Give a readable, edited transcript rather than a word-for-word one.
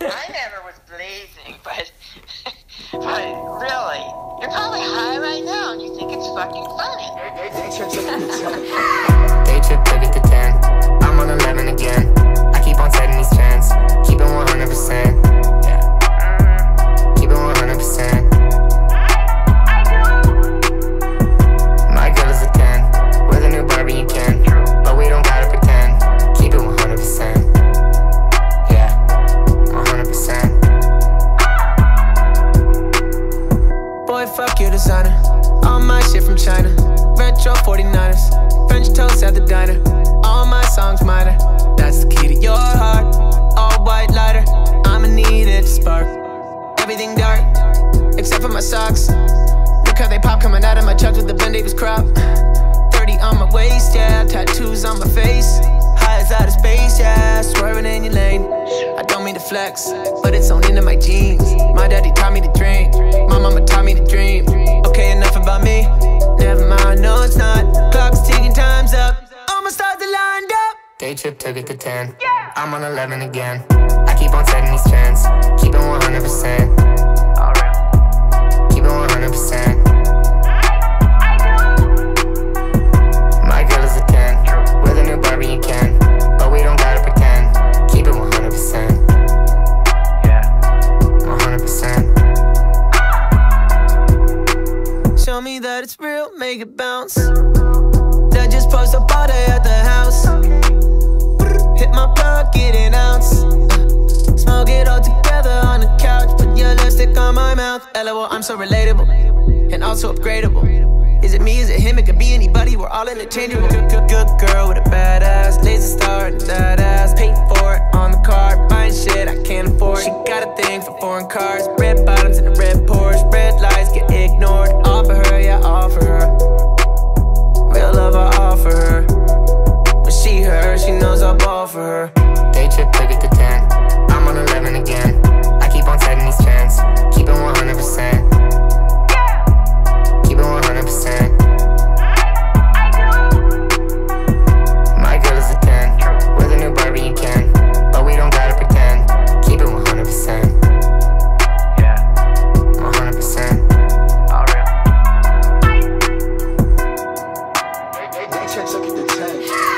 I never was blazing, but really, you're probably high right now and you think it's fucking funny. Day trip took it to 10. I'm on 11 again. I keep on setting these trends. Keep it 100%. Yeah. Keep it 100%. My girl is a 10. We're the new Barbie and Ken. But we don't gotta pretend. Keep it 100%. Yeah. 100%. Boy, fuck your designer. All my shit from China. Retro 49ers. French toast at the diner. All my songs minor. That's the key to your heart. All white lighter. I'ma need it to spark. Everything dark, except for my socks. Look how they pop coming out of my chucks with the Ben Davis crop. 30 on my waist, yeah. Tattoos on my face. High as out of space, yeah. Swerving in your lane. I don't mean to flex, but it's on into my jeans. My daddy taught me to drink. My mama taught me to dream. Okay, enough about me. Never mind, no it's not. Clock's ticking, time's up. Almost start the lined up. Day trip took it to 10. Yeah. I'm on 11 again. I keep on setting these trends. Keep it 100%. Keep it 100%. My girl is a 10. We're the new Barbie and Ken. But we don't gotta pretend. Keep it 100%. Yeah. 100%. Show me that it's real, make it bounce. Then just post a party at the house. Hit my plug, get an ounce. Smoke it all together on the couch. Put your lipstick on my mouth. LOL, I'm so relatable and also upgradable. Is it me, is it him, it could be anybody. We're all interchangeable. Good girl with a badass. Laser star and that ass. Paid for it on the card. Buying shit I can't afford. She got a thing for foreign cars. Red bottoms and a red Porsche. Red lights get ignored. All for her, yeah, all for her. Real love I offer her. When she her, she knows I'll ball for her. Day trip took it to 10. I'm on 11 again. I keep on setting these trends. Keep it 100%. Keep it 100%. My girl is a 10. We're the new Barbie and Ken. But we don't gotta pretend. Keep it 100%. Yeah. 100%. All real. Day trip took it to 10.